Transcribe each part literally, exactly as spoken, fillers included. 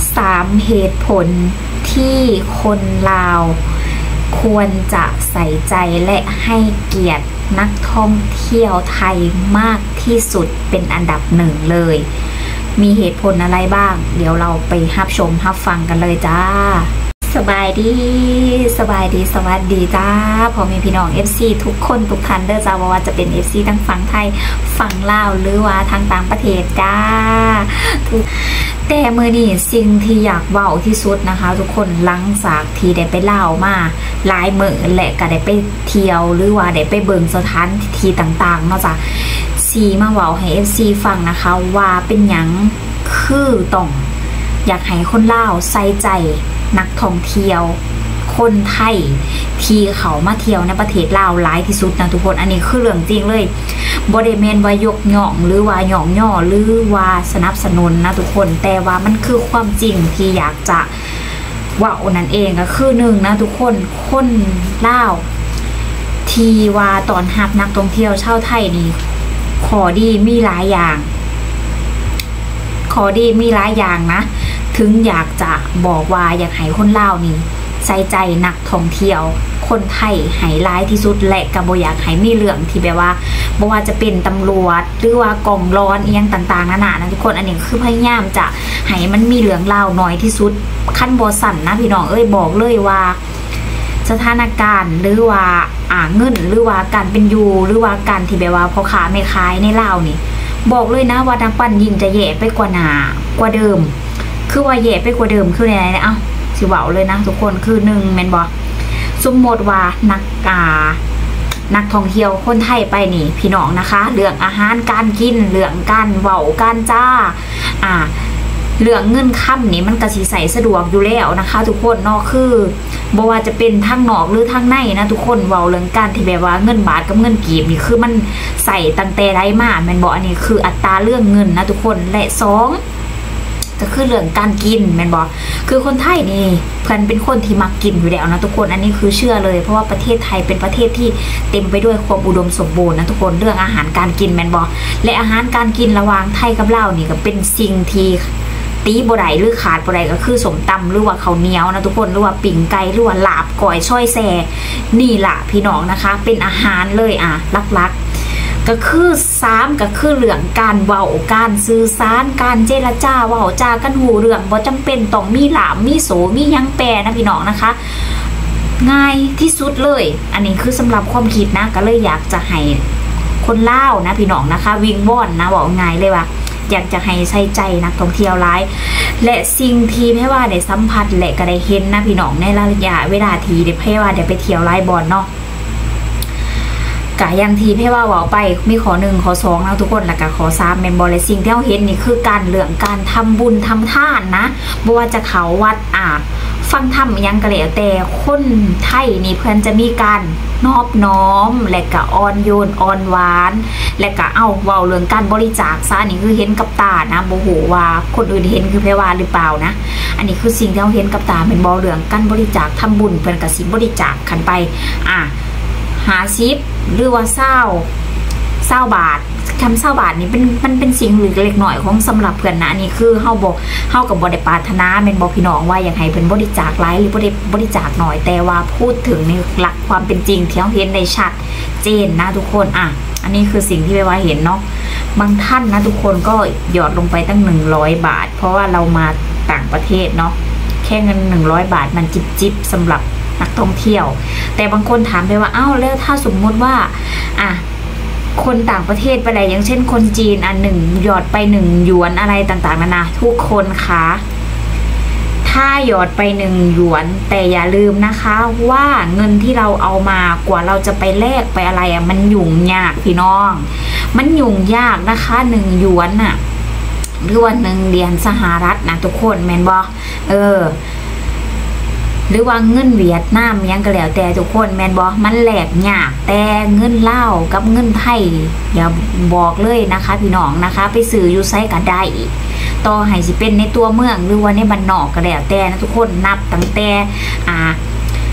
สามเหตุผลที่คนลาวควรจะใส่ใจและให้เกียรตินักท่องเที่ยวไทยมากที่สุดเป็นอันดับหนึ่งเลยมีเหตุผลอะไรบ้างเดี๋ยวเราไปรับชมรับฟังกันเลยจ้าสบายดีสบายดีสวัสดีจ้าพอมีพี่น้อง เอฟ ซี ทุกคนทุกท่านเด้อจ้าว่าจะเป็น เอฟ ซี ทั้งฝั่งไทยฝั่งลาวหรือว่าทางต่างประเทศจ้าแต่มือนี่สิ่งที่อยากเว้าที่สุดนะคะทุกคนหลังจากที่ได้ไปลาวมาหลายมื้อและก็ได้ไปเที่ยวหรือว่าได้ไปเบิ่งสถานที่ต่างๆเนาะจ้ะซีมาเว้าให้ เอฟ ซี ฟังนะคะว่าเป็นหยังคือต้องอยากให้คนลาวใส่ใจนักท่องเที่ยวคนไทยที่เขามาเที่ยวในประเทศลาวหลายที่สุดนะทุกคนอันนี้คือเรื่องจริงเลยบ่ได้แม่นว่ายกย่องหรือว่าหย่องย่อหรือว่าสนับสนุนนะทุกคนแต่ว่ามันคือความจริงที่อยากจะว่าโอนั่นเองก็คือหนึ่งนะทุกคนคนลาวที่ว่าตอนรับนักท่องเที่ยวชาวไทยนี่ขอดีมีหลายอย่างขอดีมีหลายอย่างนะถึงอยากจะบอกว่าอยากให้คนลาวนี่ใส่ใจนักท่องเที่ยวคนไทยให้ร้ายที่สุดและก็บ่อยากให้มีเรื่องที่แบบว่าบ่ว่าจะเป็นตำรวจหรือว่ากองร้อนเอียงต่างๆนานานะทุกคนอันนี้คือพยายามจะให้มันมีเรื่องราวน้อยที่สุดขั้นบ่สั่นนะพี่น้องเอ้ยบอกเลยว่าสถานการณ์หรือว่าอ่าเงินหรือว่าการเป็นอยู่หรือว่าการที่แบบว่าพ่อค้าแม่ขายในลาวนี่บอกเลยนะว่าทางปั้นยิ่งจะแย่ไปกว่าหนากว่าเดิมคือว่าแย่ไปกว่าเดิมคืออะไรนะเอ้าสิเว้าเลยนะทุกคนคือหนึ่งแม่นบ่สมมติว่านักกานักท่องเที่ยวคนไทยไปนี่พี่น้องนะคะเรื่องอาหารการกินเรื่องการเว้าการจ้าอ่าเรื่องเงินค่ำนี่มันก็สิใส่สะดวกอยู่แล้วนะคะทุกคนเนาะคือบ่ว่าจะเป็นทางนอกหรือทางในนะทุกคนเว้าเรื่องการที่แบบว่าเงินบาทกับเงินกีบนี่คือมันใส่ตั้งแต่ไรมาแม่นบ่อันนี้คืออัตราเรื่องเงินนะทุกคนและสองก็คือเรื่องการกินแม่นบ่คือคนไทยนี่เพิ่นเป็นคนที่มักกินอยู่แล้วนะทุกคนอันนี้คือเชื่อเลยเพราะว่าประเทศไทยเป็นประเทศที่เต็มไปด้วยความอุดมสมบูรณ์นะทุกคนเรื่องอาหารการกินแม่นบ่และอาหารการกินระหว่างไทยกับลาวนี่ก็เป็นสิ่งที่ตีบ่ได้หรือขาดบ่ได้ก็คือสมตำหรือว่าข้าวเหนียวนะทุกคนหรือว่าปิ่งไก่หรือว่าลาบก้อยช่อยแซ่นี่ล่ะพี่น้องนะคะเป็นอาหารเลยอ่ะลักๆก็คือสามก็คือเรื่องการเว้าการสื่อสารการเจรจาเว้าจากันหูเรื่องบ่จำเป็นต้องมีหลามมีโสมียังแปรนะพี่น้องนะคะง่ายที่สุดเลยอันนี้คือสำหรับความคิดนะก็เลยอยากจะให้คนลาวนะพี่น้องนะคะวิงวอนนะบอกง่ายเลยว่าอยากจะให้ใส่ใจนักท่องเที่ยวร้ายและสิ่งที่แพ่ว่าได้สัมผัสและก็ได้เห็นนะพี่น้องในระยะเวลาที่ได้แพ่ว่าได้ไปเที่ยวไล่บอลเนาะกะยังทีแพ่ว่าว่าไปมีขอหนึ่งขอสองนะทุกคนแล้วก็ขอสามเมนบอลและสิ่งที่เราเห็นนี่คือการเรื่องการทำบุญทำทานนะบ่ว่าจะเขาวัดอ่าฟังธรรมยังกระเหลวแต่คนไทยนี่เพื่อนจะมีการนอบน้อมและก็อ่อนโยนอ่อนหวานและก็เอาเว้าเรื่องการบริจาคซะนี่คือเห็นกับตานะบ่ฮู้ว่าคนอื่นเห็นคือแพ่ว่าหรือเปล่านะอันนี้คือสิ่งที่เราเห็นกับตาเป็นบ่เรื่องการบริจาคทำบุญเพิ่นก็สิบริจาคกันไปอ่ะห้าสิบหรือว่าเศร้าเศร้าบาทคำเศร้าบาทนี่เป็นมันเป็นสิ่งเล็กหน่อยของสำหรับเพื่อนนะนี่คือเฮาบอกเฮากับบ่ได้ปรารถนาเป็นบอกพี่น้องว่าอยากให้เพิ่นบริจาคหลายหรือบ่ได้บริจาคหน่อยแต่ว่าพูดถึงในหลักความเป็นจริงที่เฮาเห็นได้ชัดเจนนะทุกคนอ่ะอันนี้คือสิ่งที่ไปว่าเห็นเนาะบางท่านนะทุกคนก็หยอดลงไปตั้งหนึ่งร้อยบาทเพราะว่าเรามาต่างประเทศเนาะแค่เงินหนึ่งร้อยบาทมันจิบจิบสำหรับนักท่องเที่ยวแต่บางคนถามไปว่าอ้าวแล้วถ้าสมมติว่าอ่ะคนต่างประเทศไปอะไรอย่างเช่นคนจีนอันหนึ่งหยอดไปหนึ่งหยวนอะไรต่างๆนานาทุกคนคะถ้าหยอดไปหนึ่งหยวนแต่อย่าลืมนะคะว่าเงินที่เราเอามากว่าเราจะไปแลกไปอะไรอ่ะมันยุ่งยากพี่น้องมันยุ่งยากนะคะหนึ่งหยวนน่ะหรือว่าหนึ่งเหรียญสหรัฐนะทุกคนแมนบอเออหรือว่าเงินเวียดนามยังก็แล้วแต่ทุกคนแมนบอมันแหลกยากแต่เงินลาวกับเงินไทยอย่าบอกเลยนะคะพี่น้องนะคะไปซื้ออยู่ไซก็ได้ต่อให้สิเป็นในตัวเมืองหรือว่าในบ้านนอกก็แล้วแต่นะทุกคนนับตั้งแต่อ่า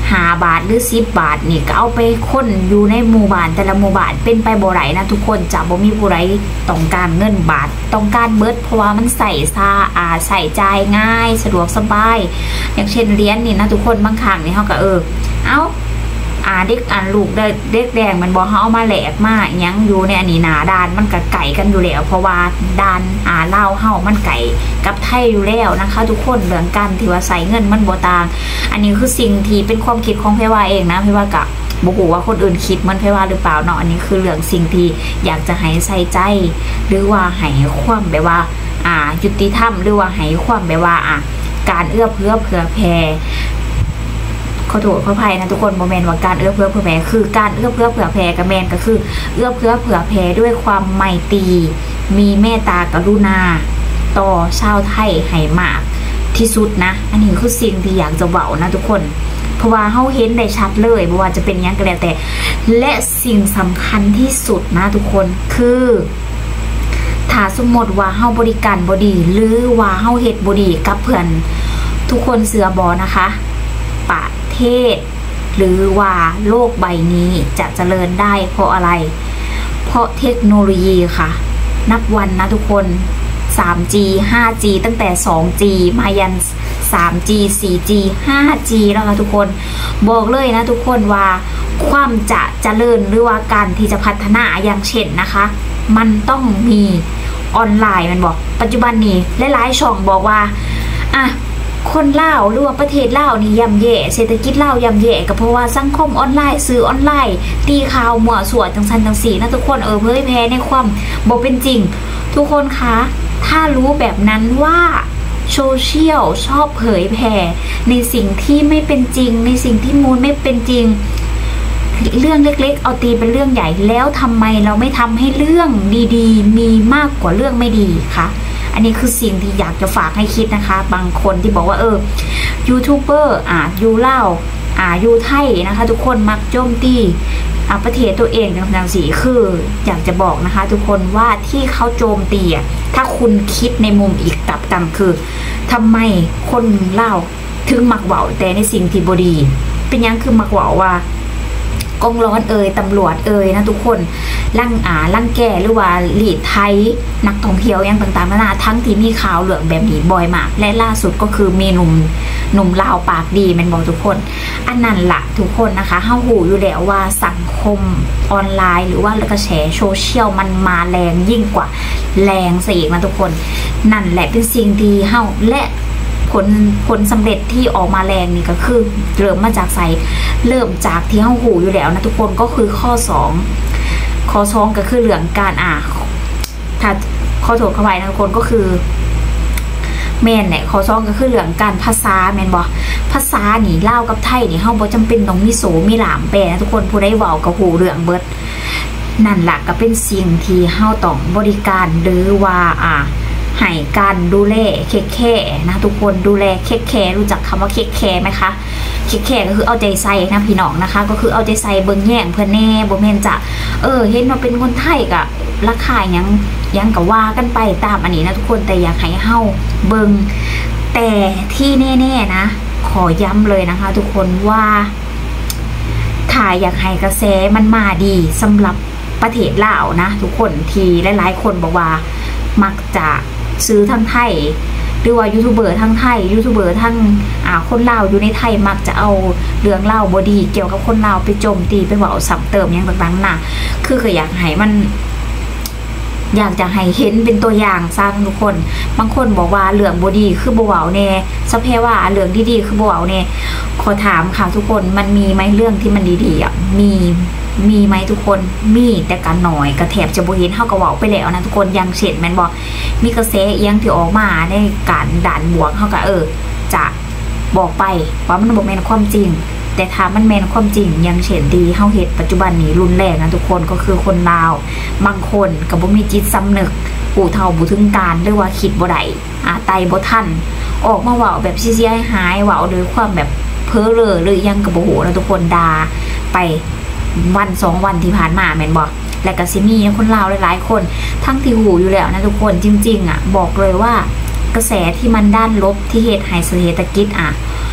ห้าบาทหรือสิบบาทนี่ก็เอาไปค้นอยู่ในหมู่บ้านแต่ละหมู่บ้านเป็นไปบ่ไรนะทุกคนจะบ่มีผู้ใดต้องการเงินบาทต้องการเบิดเพราะว่ามันใส่ซาอ่าใส่ใจง่ายสะดวกสบายอย่างเช่นเหรียญนี่นะทุกคนบางครั้งนี่เฮาก็เออเอ้าอ่าเด็กอ่านลูกเด็กแดงมันบอกเขาเอามาแหลกมายังอยู่ในอันนี้หนาดานมันกับไก่กันอยู่แล้วเพราะว่าดานอ่าเล่าเฮามันไก่กับไทยอยู่แล้วนะคะทุกคนเรื่องกันที่ว่าใส่เงินมันโบตางอันนี้คือสิ่งที่เป็นความคิดของเพว่าเองนะเพว่ากับบุหูว่าคนอื่นคิดมันเพว่าหรือเปล่าเนาะอันนี้คือเรื่องสิ่งที่อยากจะให้ใส่ใจหรือว่าให้ความแบบว่าอ่ายุติธรรมหรือว่าให้ความแบบว่าอ่าการเอื้อเฟื้อเผื่อแผ่ขอโทษขออภัยนะทุกคนโมเมนต์ว่าการเอื้อเฟื้อเผื่อแผ่คือการเอื้อเฟื้อเผื่อแผ่กับแมนก็คือเอื้อเฟื้อเผื่อแผ่ด้วยความไมตรีมีเมตตากรุณาต่อชาวไทยให้มากที่สุดนะอันนี้คือสิ่งที่อยากจะเว้านะทุกคนเพราะว่าเฮาเห็นได้ชัดเลยบ่ว่าจะเป็นยังก็แล้วแต่และสิ่งสำคัญที่สุดนะทุกคนคือถ้าสมมติว่าเฮาบริการบ่ดีหรือว่าเฮาเฮ็ดบ่ดีกับเพื่อนทุกคนเสือบ่นะคะประเทศหรือว่าโลกใบนี้จะเจริญได้เพราะอะไรเพราะเทคโนโลยีค่ะนับวันนะทุกคน สามจี ห้าจี ตั้งแต่ สองจี มายัน สามจี สี่จี ห้าจี แล้วค่ะทุกคนบอกเลยนะทุกคนว่าความจะเจริญหรือว่าการที่จะพัฒนาอย่างเช่นนะคะมันต้องมีออนไลน์มันบอกปัจจุบันนี้หลายๆช่องบอกว่าอ่ะคนลาวหรือว่าประเทศลาวนี่ย่ำแย่เศรษฐกิจลาวย่ำแย่ก็เพราะว่าสังคมออนไลน์สื่อออนไลน์ตีข่าวมั่วสั่วจังซันจังสีนะทุกคนเออเผยแพร่ในความบ่เป็นจริงทุกคนคะถ้ารู้แบบนั้นว่าโซเชียลชอบเผยแพร่ในสิ่งที่ไม่เป็นจริงในสิ่งที่มูลไม่เป็นจริงเรื่องเล็กๆเอาตีเป็นเรื่องใหญ่แล้วทำไมเราไม่ทำให้เรื่องดีๆมีมากกว่าเรื่องไม่ดีคะอันนี้คือสิ่งที่อยากจะฝากให้คิดนะคะบางคนที่บอกว่าเออยูทูบเบอร์อ่ายูเล่าอ่ายูไทยนะคะทุกคนมักโจมตีอ่าประเทศตัวเองต่างๆสีคืออยากจะบอกนะคะทุกคนว่าที่เขาโจมตีอ่ะถ้าคุณคิดในมุมอีกกลับกันคือทำไมคนเล่าถึงมักเบาแต่ในสิ่งที่บดีเป็นยังคือมักเบาว่ากองร้อนเอ่ยตำรวจเอ่ยนะทุกคนลั่งอ่าลั่งแก่หรือว่าหลีดไทยนักท่องเที่ยวยังต่างๆนานาทั้งที่มีข่าวเหลืองแบบนี้บ่อยมากและล่าสุดก็คือมีหนุ่มหนุ่มลาวปากดีมันบอกทุกคนอันนั้นละทุกคนนะคะเฮาหูอยู่แล้วว่าสังคมออนไลน์หรือว่ากระแสโซเชียลมันมาแรงยิ่งกว่าแรงซะอีกนะทุกคนนั่นแหละเป็นสิ่งที่เฮาและผลผลสำเร็จที่ออกมาแรงนี่ก็คือเริ่มมาจากใส่เริ่มจากที่เฮาหูอยู่แล้วนะทุกคนก็คือข้อสองข้อสองก็คือเรื่องการอ่าถ้าข้อโทษเข้าไปนะทุกคนก็คือแม่นเนี่ยข้อสองก็คือเรื่องการภาษาแม่นบ่ภาษานี่ลาวกับไทยนี่เฮาบ่จำเป็นต้องมีโสมีหลามแปลนะทุกคนผู้ใดเว้าก็หูเรื่องเบิดนั่นล่ะก็เป็นสิ่งที่เฮาต้องบริการหรือว่าอ่าให้การดูแลเค้กแค่นะทุกคนดูแลเค้กแค่รู้จักคำว่าเค้กแค่ไหมคะเค้กแค่ก็คือเอาใจใส่นะพี่น้องนะคะก็คือเอาใจใส่เบิ่งแย่งเพื่อนแน่บ่แม่นจะเออเห็นว่าเป็นคนไทยก็ราคายังยังก็ว่ากันไปตามอันนี้นะทุกคนแต่อยากให้เฮาเบิ่งแต่ที่แน่ๆนะขอย้ำเลยนะคะทุกคนว่าถ้าอยากให้กระแสมันมาดีสำหรับประเทศลาวนะทุกคนที่หลายๆคนบอกว่ามักจะซื้อทั้งไทยหรือว่ายูทูบเบอร์ทั้งไทยยูทูบเบอร์ทั้งอ่าคนลาวอยู่ในไทยมักจะเอาเรื่องเล่าบดีเกี่ยวกับคนลาวไปโจมตีไปว่าสับเติมอย่างต่างๆน่ะคือก็อยากให้มันอยากจะให้เห็นเป็นตัวอย่างสร้างทุกคนบางคนบอกว่าเรื่องบดีคือบ่เว้าแน่สะเพว่าเรื่องที่ดีคือบ่เว้าแน่ขอถามค่ะทุกคนมันมีไหมเรื่องที่มันดีๆอ่ะมีมีไหมทุกคนมีแต่กันหน่อยกระแทบจะบ่เห็นเฮาก็เว้าไปแล้วนะทุกคนยังเช่นแม่นบ่มีกระแสเอียงที่ออกมาในการด่านบวกเฮาก็เออจะบอกไปว่ามันบ่แม่นความจริงแต่ถ้ามันแม่นความจริงยังเช่นดีเฮาเฮ็ดปัจจุบันนี้รุนแรงนะทุกคนก็คือคนลาวบางคนก็บ่มีจิตสำนึกผู้เฒ่าบ่ถึงการหรือว่าคิดบ่ได้อ่าไตบ่ทันออกมาเว้าแบบเสียหายเว้าด้วยความแบบเพ้อเร่อหรือยังก็บ่ฮู้นะทุกคนด่าไปวันสองวันที่ผ่านมาแม่นบอกและก็ซิมีคนลาวหลายๆคนทั้งที่หูอยู่แล้วนะทุกคนจริงๆอ่ะบอกเลยว่ากระแสที่มันด้านลบที่เหตุให้เศรษฐกิจอ่ะ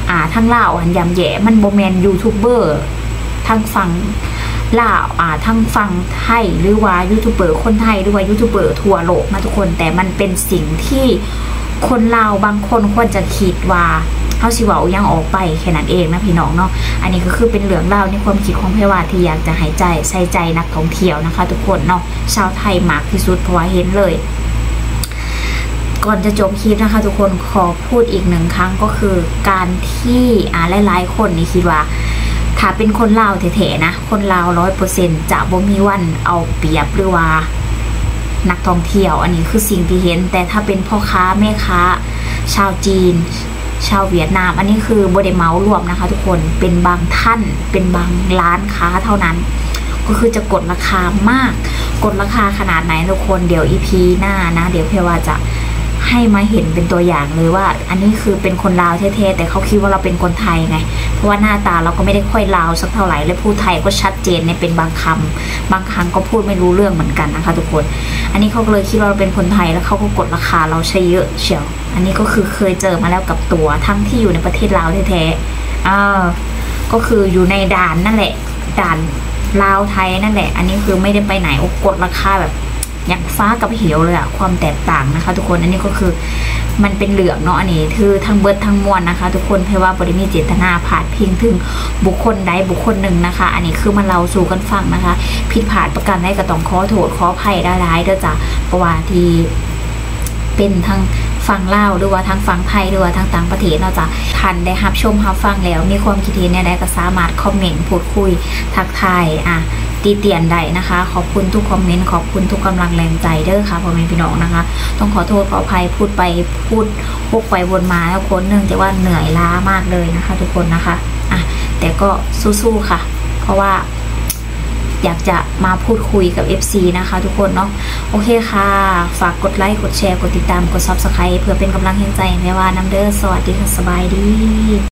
อ่าทั้งลาวอันยำแย่มันโบแมนยูทูบเบอร์ทั้งฝั่งลาวอ่าทั้งฝั่งไทยหรือว่ายูทูบเบอร์คนไทยหรือว่ายูทูบเบอร์ทั่วโลกนะทุกคนแต่มันเป็นสิ่งที่คนลาวบางคนควรจะคิดว่าเขาสิว่ายังออกไปแค่นั้นเองนะพี่น้องเนาะอันนี้ก็คือเป็นเรื่องเล่าในความคิดของเพว่าที่อยากจะหายใจใส่ใจนักท่องเที่ยวนะคะทุกคนเนาะชาวไทยมากที่สุดเพราะว่าเห็นเลยก่อนจะจบคลิปนะคะทุกคนขอพูดอีกหนึ่งครั้งก็คือการที่อ่าหลายๆคนนี่คิดว่าถ้าเป็นคนลาวแท้ๆนะคนลาวร้อยเปอร์เซ็นต์จะบ่มีวันเอาเปรียบหรือว่านักท่องเที่ยวอันนี้คือสิ่งที่เห็นแต่ถ้าเป็นพ่อค้าแม่ค้าชาวจีนชาวเวียดนามอันนี้คือบ่ได้เมารวมนะคะทุกคนเป็นบางท่านเป็นบางร้านค้าเท่านั้นก็คือจะกดราคามากกดราคาขนาดไหนทุกคนเดี๋ยว อี พี หน้านะเดี๋ยวเพว่าจะให้มาเห็นเป็นตัวอย่างเลยว่าอันนี้คือเป็นคนลาวแท้ๆแต่เขาคิดว่าเราเป็นคนไทยไงเพราะว่าหน้าตาเราก็ไม่ได้ค่อยลาวสักเท่าไหร่และพูดไทยก็ชัดเจนในเป็นบางคำบางครั้งก็พูดไม่รู้เรื่องเหมือนกันนะคะทุกคนอันนี้เขาเลยคิดว่าเราเป็นคนไทยแล้วเขาก็กดราคาเราใช้เยอะเชียวอันนี้ก็คือเคยเจอมาแล้วกับตัวทั้งที่อยู่ในประเทศลาวแท้ๆอ่าก็คืออยู่ในด่านนั่นแหละด่านลาวไทยนั่นแหละอันนี้คือไม่ได้ไปไหนโอ้กดราคาแบบอย่างฟ้ากับเหวเลยอะความแตกต่างนะคะทุกคนอันนี้ก็คือมันเป็นเหลืองเนาะอันนี้คือทั้งเบิร์ดทั้งมวลนะคะทุกคนเพราะว่าบริมีเจตนาผาดพิงถึงบุคคลใดบุคคลหนึ่งนะคะอันนี้คือมันเราสู่กันฟังนะคะผิดพลาดประการใดก็ต้องขอโทษขออภัยได้ร้ายเด้อจ้ะเพราะว่าที่เป็นทั้งฟังเล่าหรือว่าทั้งฟังไทยหรือว่าทั้งต่างประเทศเนาะจ้ะทันได้รับชมรับฟังแล้วมีความคิดเห็นเนี่ยได้ก็สามารถคอมเมนต์พูดคุยทักทายอ่ะตีเตียนได้นะคะขอบคุณทุกคอมเมนต์ขอบคุณทุกกำลังแรงใจเด้อค่ะพ่อแม่พี่น้องนะคะต้องขอโทษขออภัยพูดไปพูดพวกไปวนมาแล้วคนเนื่องจากว่าเหนื่อยล้ามากเลยนะคะทุกคนนะคะอ่ะแต่ก็สู้ๆค่ะเพราะว่าอยากจะมาพูดคุยกับ เอฟ ซี นะคะทุกคนเนาะโอเคค่ะฝากกดไลค์กดแชร์กดติดตามกด ซับสไครบ์ เพื่อเป็นกำลังแห่งใจให้ว่าน้ำเด้อสวัสดีค่ะสบายดี